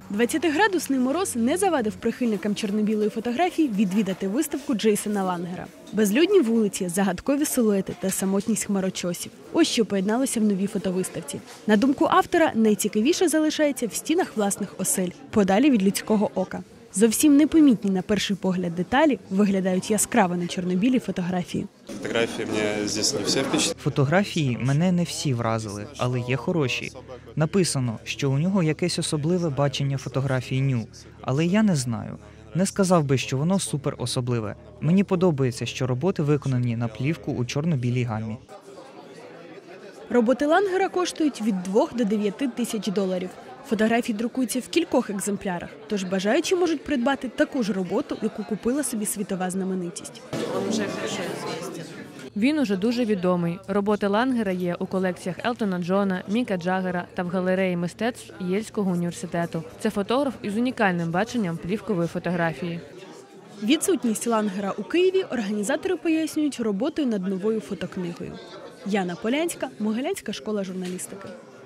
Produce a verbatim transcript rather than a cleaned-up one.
двадцятиградусний мороз не завадив прихильникам чорно-білої фотографії відвідати виставку Джейсона Лангера. Безлюдні вулиці, загадкові силуети та самотність хмарочосів. Ось що поєдналося в новій фотовиставці. На думку автора, найцікавіше залишається в стінах власних осель, подалі від людського ока. Зовсім непомітні на перший погляд деталі виглядають яскраво на чорно-білій фотографії. Фотографії мене здесь не всі впечатлили. Фотографії мене не всі вразили, але є хороші. Написано, що у нього якесь особливе бачення фотографії ню, але я не знаю. Не сказав би, що воно супер особливе. Мені подобається, що роботи виконані на плівку у чорно-білій гамі. Роботи Лангера коштують від двох до дев'яти тисяч доларів. Фотографії друкуються в кількох екземплярах, тож бажаючі можуть придбати таку ж роботу, яку купила собі світова знаменитість. Він уже дуже відомий. Роботи Лангера є у колекціях Елтона Джона, Міка Джаггера та в галереї мистецтв Єльського університету. Це фотограф із унікальним баченням плівкової фотографії. Відсутність Лангера у Києві організатори пояснюють роботою над новою фотокнигою. Яна Полянська, Могилянська школа журналістики.